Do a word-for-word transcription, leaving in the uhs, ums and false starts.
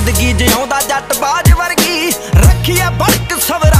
जिंदगी जिउंदा जट बाज वर्गी रखिया बड़क सवर